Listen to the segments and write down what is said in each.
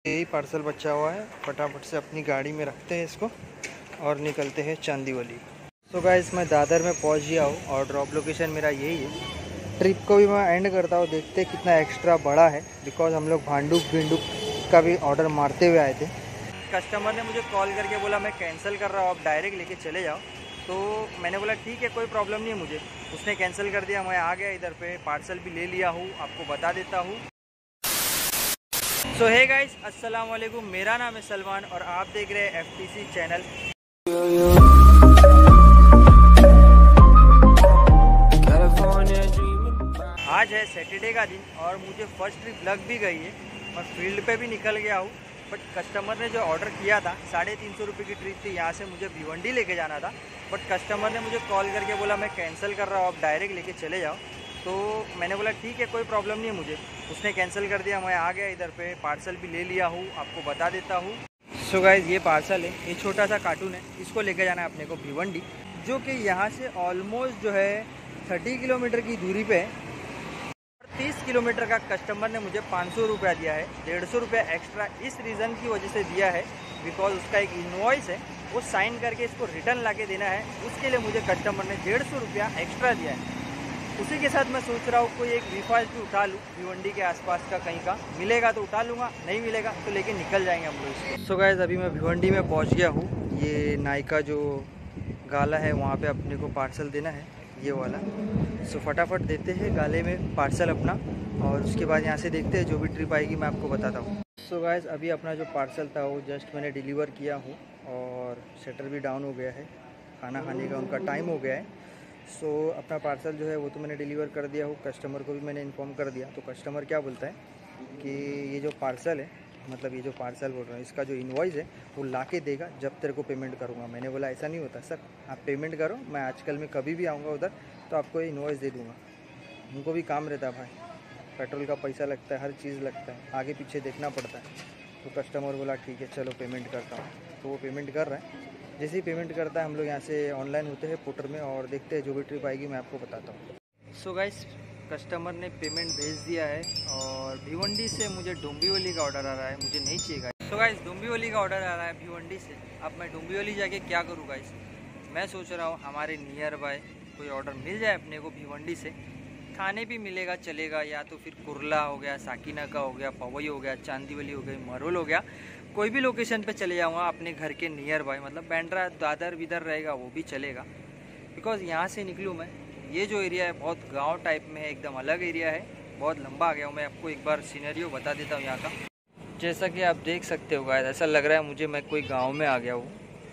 यही पार्सल बचा हुआ है, फटाफट से अपनी गाड़ी में रखते हैं इसको और निकलते हैं चांदीवली। तो गाइस मैं दादर में पहुंच गया हूँ और ड्रॉप लोकेशन मेरा यही है। ट्रिप को भी मैं एंड करता हूँ, देखते कितना एक्स्ट्रा बड़ा है, बिकॉज हम लोग भांडुप भिंडुप का भी ऑर्डर मारते हुए आए थे। कस्टमर ने मुझे कॉल करके बोला मैं कैंसिल कर रहा हूँ, आप डायरेक्ट लेके चले जाओ। तो मैंने बोला ठीक है, कोई प्रॉब्लम नहीं है मुझे। उसने कैंसिल कर दिया, मैं आ गया इधर पे, पार्सल भी ले लिया हूँ, आपको बता देता हूँ। सो हे गाइस, अस्सलाम वालेकुम, मेरा नाम है सलमान और आप देख रहे हैं FTC चैनल। आज है सैटरडे का दिन और मुझे फर्स्ट ट्रिप लग भी गई है और फील्ड पे भी निकल गया हूँ। बट कस्टमर ने जो ऑर्डर किया था 350 रुपये की ट्रिप थी, यहाँ से मुझे भिवंडी लेके जाना था। बट कस्टमर ने मुझे कॉल करके बोला मैं कैंसिल कर रहा हूँ, आप डायरेक्ट लेके चले जाओ। तो मैंने बोला ठीक है, कोई प्रॉब्लम नहीं है मुझे। उसने कैंसिल कर दिया, मैं आ गया इधर पे, पार्सल भी ले लिया हूँ, आपको बता देता हूँ। सो गाइस ये पार्सल है, ये छोटा सा कार्टून है, इसको लेके जाना है अपने को भिवंडी, जो कि यहाँ से ऑलमोस्ट जो है 30 किलोमीटर की दूरी पे है। 30 किलोमीटर का कस्टमर ने मुझे 500 रुपया दिया है, 150 रुपया एक्स्ट्रा इस रीज़न की वजह से दिया है बिकॉज उसका एक इनवॉइस है, वो साइन करके इसको रिटर्न ला के देना है। उसके लिए मुझे कस्टमर ने 150 रुपया एक्स्ट्रा दिया है। उसी के साथ मैं सोच रहा हूँ कोई एक V5 भी उठा लूँ, भिवंडी के आसपास का कहीं का मिलेगा तो उठा लूँगा, नहीं मिलेगा तो लेके निकल जाएंगे हम लोग इसको। सो गाइस अभी मैं भिवंडी में पहुँच गया हूँ। ये नाई का जो गाला है वहाँ पे अपने को पार्सल देना है, ये वाला। सो फटाफट देते हैं गाले में पार्सल अपना और उसके बाद यहाँ से देखते हैं जो भी ट्रिप आएगी मैं आपको बताता हूँ। सो गाइस अभी अपना जो पार्सल था वो जस्ट मैंने डिलीवर किया हूँ और शटर भी डाउन हो गया है, खाना खाने का उनका टाइम हो गया है। सो अपना पार्सल जो है वो तो मैंने डिलीवर कर दिया हूँ, कस्टमर को भी मैंने इन्फॉर्म कर दिया। तो कस्टमर क्या बोलता है कि ये जो पार्सल है, मतलब ये जो पार्सल बोल रहा है, इसका जो इनवॉइस है वो ला के देगा जब तेरे को पेमेंट करूँगा। मैंने बोला ऐसा नहीं होता सर, आप पेमेंट करो, मैं आजकल में कभी भी आऊँगा उधर तो आपको ये इनवॉइस दे दूँगा। उनको भी काम रहता है भाई, पेट्रोल का पैसा लगता है, हर चीज़ लगता है, आगे पीछे देखना पड़ता है। तो कस्टमर बोला ठीक है चलो पेमेंट करता हूँ, तो वो पेमेंट कर रहा है। जैसे ही पेमेंट करता है हम लोग यहाँ से ऑनलाइन होते हैं पोर्टर में और देखते हैं जो भी ट्रिप आएगी मैं आपको बताता हूँ। सो गाइस कस्टमर ने पेमेंट भेज दिया है और भिवंडी से मुझे डोंबिवली का ऑर्डर आ रहा है, मुझे नहीं चाहिए गाइस। सो गाइस डोंबिवली का ऑर्डर आ रहा है भिवंडी से। अब मैं डोंबिवली जाके क्या करूँ गाइस, मैं सोच रहा हूँ हमारे नियर बाय कोई ऑर्डर मिल जाए अपने को भिवंडी से, खाने भी मिलेगा चलेगा, या तो फिर कुरला हो गया, साकीनाका हो गया, पवई हो गया, चांदीवली हो गई, मरोल हो गया, कोई भी लोकेशन पे चले जाऊँगा अपने घर के नियर बाय, मतलब बैंड्रा दादर विदर रहेगा वो भी चलेगा। बिकॉज़ यहाँ से निकलूँ मैं, ये जो एरिया है बहुत गांव टाइप में है, एकदम अलग एरिया है, बहुत लंबा आ गया हूँ। मैं आपको एक बार सीनरियो बता देता हूँ यहाँ का। जैसा कि आप देख सकते हो गाइस, ऐसा लग रहा है मुझे मैं कोई गाँव में आ गया हूँ।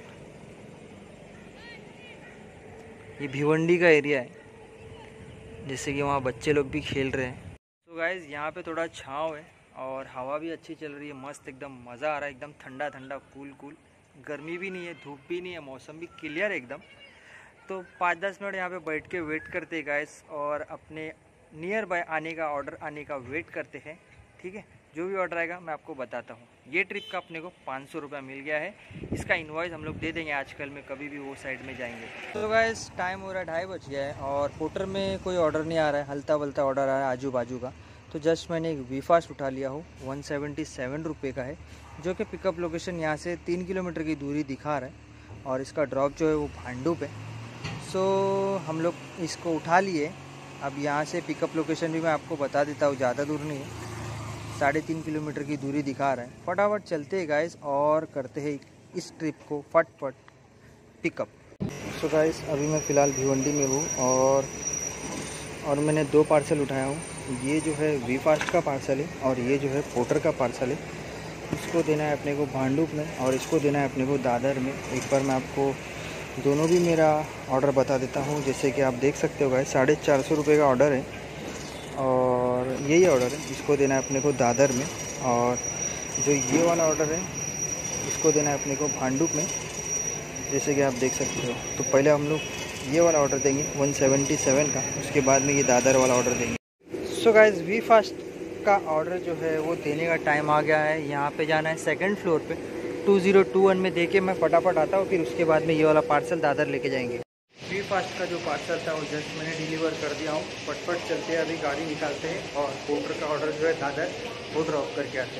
ये भिवंडी का एरिया है, जैसे कि वहाँ बच्चे लोग भी खेल रहे हैं। तो गाइस यहाँ पे थोड़ा छाँव है और हवा भी अच्छी चल रही है, मस्त एकदम मज़ा आ रहा है, एकदम ठंडा ठंडा कूल कूल, गर्मी भी नहीं है, धूप भी नहीं है, मौसम भी क्लियर है एकदम। तो 5-10 मिनट यहाँ पे बैठ के वेट करते हैं गाइस और अपने नियर बाय आने का, ऑर्डर आने का वेट करते हैं। ठीक है, जो भी ऑर्डर आएगा मैं आपको बताता हूँ। ये ट्रिप का अपने को 500 रुपया मिल गया है, इसका इनवॉइस हम लोग दे देंगे आजकल में कभी भी वो साइड में जाएंगे। तो गाइस टाइम हो रहा है 2:30 बज गया है और पोर्टर में कोई ऑर्डर नहीं आ रहा है, हल्ता बल्ता ऑर्डर आ रहा है आजू बाजू का। तो जस्ट मैंने एक V5 उठा लिया हूँ, 177 रुपये का है, जो कि पिकअप लोकेशन यहाँ से 3 किलोमीटर की दूरी दिखा रहा है और इसका ड्रॉप जो है वो भांडुप है। सो हम लोग इसको उठा लिए। अब यहाँ से पिकअप लोकेशन भी मैं आपको बता देता हूँ, ज़्यादा दूर नहीं है, 3.5 किलोमीटर की दूरी दिखा रहा है। फटाफट चलते हैं गाइस और करते हैं इस ट्रिप को फटफट पिकअप। सो गाइस अभी मैं फ़िलहाल भिवंडी में हूँ और मैंने 2 पार्सल उठाया हूँ। ये जो है V5 का पार्सल है और ये जो है पोर्टर का पार्सल है। इसको देना है अपने को भांडुप में और इसको देना है अपने को दादर में। एक बार मैं आपको दोनों भी मेरा ऑर्डर बता देता हूँ। जैसे कि आप देख सकते हो गाइस 450 रुपये का ऑर्डर है और यही ऑर्डर है, इसको देना है अपने को दादर में। और जो ये वाला ऑर्डर है इसको देना है अपने को भांडुप में, जैसे कि आप देख सकते हो। तो पहले हम लोग ये वाला ऑर्डर देंगे 177 का, उसके बाद में ये दादर वाला ऑर्डर देंगे। सो गाइस V5 का ऑर्डर जो है वो देने का टाइम आ गया है। यहाँ पे जाना है 2nd फ्लोर पे, 2021 में दे के मैं फटाफट आता हूँ, फिर उसके बाद में ये वाला पार्सल दादर लेके जाएंगे। V5 का जो पार्सल था वो जस्ट मैंने डिलीवर कर दिया हूँ। फटफट चलते हैं, अभी गाड़ी निकालते हैं और पोर्टर का ऑर्डर जो है दादर वो ड्रॉप करके आते हैं।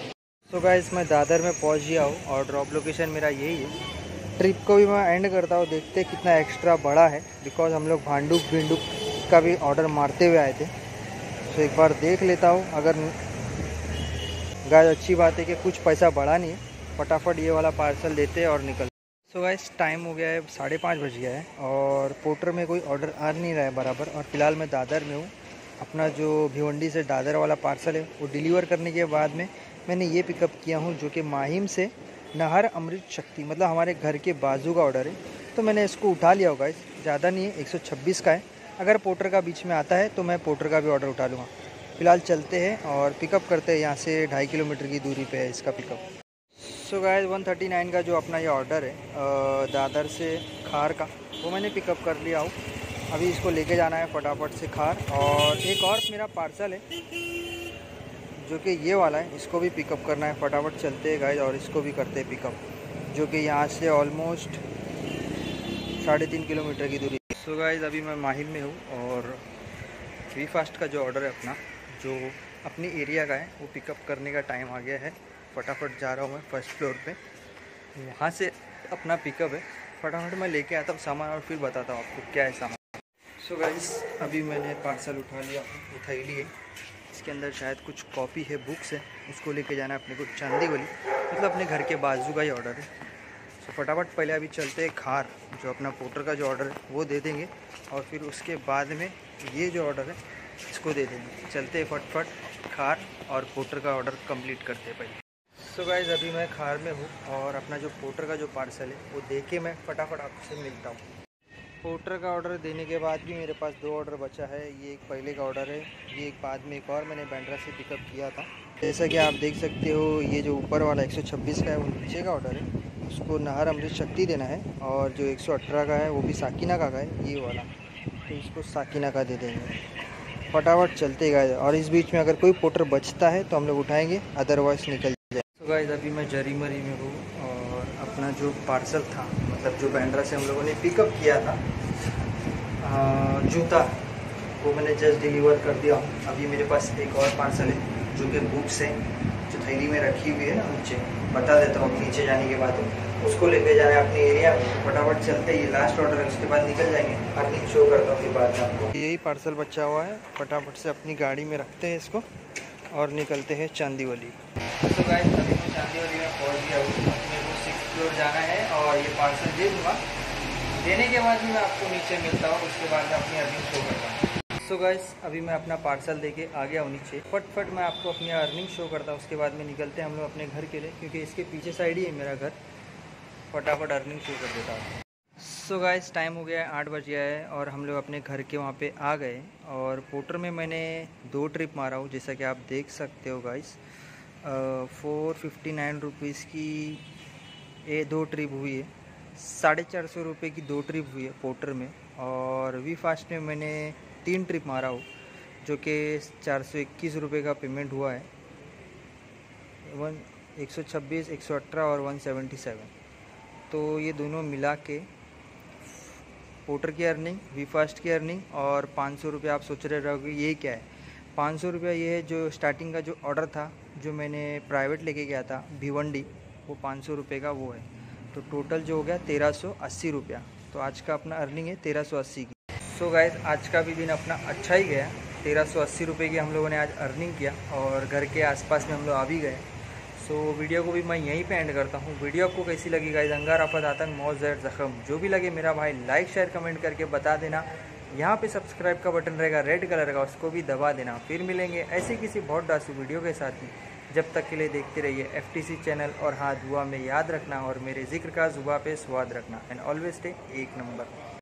तो गाइस मैं दादर में पहुंच गया हूँ और ड्रॉप लोकेशन मेरा यही है। ट्रिप को भी मैं एंड करता हूँ, देखते कितना एक्स्ट्रा बड़ा है, बिकॉज हम लोग भांडुप भिंडुप का भी ऑर्डर मारते हुए आए थे। तो एक बार देख लेता हूँ, अगर गाइस अच्छी बात है कि कुछ पैसा बढ़ा नहीं है, फटाफट ये वाला पार्सल देते हैं और निकल। सो गाइस टाइम हो गया है 5:30 बज गया है और पोर्टर में कोई ऑर्डर आ नहीं रहा है बराबर। और फिलहाल मैं दादर में हूँ। अपना जो भिवंडी से दादर वाला पार्सल है वो डिलीवर करने के बाद में मैंने ये पिकअप किया हूँ, जो कि माहिम से नहर अमृत शक्ति, मतलब हमारे घर के बाजू का ऑर्डर है। तो मैंने इसको उठा लिया होगा, ज़्यादा नहीं है, 126 का है। अगर पोर्टर का बीच में आता है तो मैं पोर्टर का भी ऑर्डर उठा लूँगा। फ़िलहाल चलते हैं और पिकअप करते हैं। यहाँ से 2.5 किलोमीटर की दूरी पे है इसका पिकअप। सो गाइस 139 का जो अपना ये ऑर्डर है दादर से खार का, वो मैंने पिकअप कर लिया हूँ। अभी इसको लेके जाना है फटाफट से खार। और एक और मेरा पार्सल है जो कि ये वाला है, इसको भी पिकअप करना है। फटाफट चलते हैं गाइस और इसको भी करते हैं पिकअप, जो कि यहाँ से ऑलमोस्ट 3.5 किलोमीटर की दूरी। सो गाइस अभी मैं माहिम में हूँ और वी फास्ट का जो ऑर्डर है अपना, जो अपनी एरिया का है, वो पिकअप करने का टाइम आ गया है। फटाफट जा रहा हूँ मैं फर्स्ट फ्लोर पे, वहाँ से अपना पिकअप है। फटाफट मैं लेके आता हूँ सामान और फिर बताता हूँ आपको क्या है सामान। सो गाइस अभी मैंने पार्सल उठा लिया, उठाई लिए। इसके अंदर शायद कुछ कॉपी है, बुक्स है, उसको लेके जाना है अपने को चांदी वाली, मतलब अपने घर के बाजू का ही ऑर्डर है। सो फटाफट पहले अभी चलते हैं खार, जो अपना पोर्टर का जो ऑर्डर है वो दे देंगे और फिर उसके बाद में ये जो ऑर्डर है इसको दे देंगे। चलते हैं फटफट खार और पोर्टर का ऑर्डर कंप्लीट करते हैं पहले। सो गाइस अभी मैं खार में हूँ और अपना जो पोर्टर का जो पार्सल है वो दे के मैं फटाफट आपसे मिलता हूँ। पोर्टर का ऑर्डर देने के बाद भी मेरे पास 2 ऑर्डर बचा है। ये एक पहले का ऑर्डर है, ये एक बाद में एक और मैंने बैंड्रा से पिकअप किया था। जैसा कि आप देख सकते हो, ये जो ऊपर वाला 126 का है वो नीचे का ऑर्डर है, उसको नहर अमृत शक्ति देना है। और जो 118 का है वो भी साकिना का है, ये वाला, तो इसको साकिना का दे देंगे। फटाफट चलते गए और इस बीच में अगर कोई पोर्टर बचता है तो हम लोग उठाएँगे, अदरवाइज़ निकल जाए। तो गाइस अभी मैं जरीमरी में हूँ और अपना जो पार्सल था, मतलब जो बैंड्रा से हम लोगों ने पिकअप किया था जूता, वो मैंने जस्ट डिलीवर कर दिया हूँ। अभी मेरे पास एक और पार्सल है जो कि बुक्स है, जो थैली में रखी हुई है ना, नीचे बता देता हूँ नीचे जाने के बाद उसको लेके जाना है अपने एरिया में। फटाफट चलते, ये लास्ट ऑर्डर है, उसके बाद निकल जाएंगे। अर्निंग शो करता हूँ फिर बाद में आपको। यही पार्सल बचा हुआ है, फटाफट से अपनी गाड़ी में रखते हैं इसको और निकलते हैं चांदीवली। तो गाइस अभी मैं चांदीवली में पहुंच गया हूँ। अपने को 6th फ्लोर जाना है और ये पार्सल दे दूँगा। देने के बाद भी मैं आपको नीचे मिलता हूँ, उसके बाद मैं अपनी अर्निंग शो करता हूँ। सो गाइस अभी मैं अपना पार्सल देके आ गया हूँ नीचे। फटफट मैं आपको अपनी अर्निंग शो करता हूँ, उसके बाद में निकलते हैं हम लोग अपने घर के लिए, क्योंकि इसके पीछे साइड ही है मेरा घर। फटाफट अर्निंग शो कर देता हूँ। सो गाइस टाइम हो गया है, 8 बज गया है और हम लोग अपने घर के वहाँ पे आ गए। और पोर्टर में मैंने 2 ट्रिप मारा हूँ, जैसा कि आप देख सकते हो गाइस। 459 रुपीज़ की ये 2 ट्रिप हुई है, 450 रुपये की 2 ट्रिप हुई है पोर्टर में। और वी फास्ट में मैंने 3 ट्रिप मारा हूँ, जो कि 421 रुपये का पेमेंट हुआ है। 126, 118 और 177, तो ये दोनों मिला के पोर्टर की अर्निंग, वी फास्ट की अर्निंग और 500 रुपये। आप सोच रहे रहोगे ये क्या है? 500 रुपये ये है जो स्टार्टिंग का जो ऑर्डर था, जो मैंने प्राइवेट लेके गया था भिवंडी, वो 500 रुपये का वो है। तो टोटल जो हो गया 1380 रुपया। तो आज का अपना अर्निंग है 1380 की। सो गाइस आज का भी दिन अपना अच्छा ही गया। 1380 रुपये की हम लोगों ने आज अर्निंग किया और घर के आसपास में हम लोग आ भी गए। सो वीडियो को भी मैं यहीं पे एंड करता हूँ। वीडियो आपको कैसी लगी गाइस? अंगार, आफत, आतंक, मौत, जहर, जख्म, जो भी लगे मेरा भाई लाइक शेयर कमेंट करके बता देना। यहाँ पे सब्सक्राइब का बटन रहेगा रेड कलर का, उसको भी दबा देना। फिर मिलेंगे ऐसे किसी बहुत डांसू वीडियो के साथ ही। जब तक के लिए देखते रहिए FTC चैनल। और हाँ, दुआ में याद रखना और मेरे जिक्र का जुबा पे स्वाद रखना। And always stay 1 number.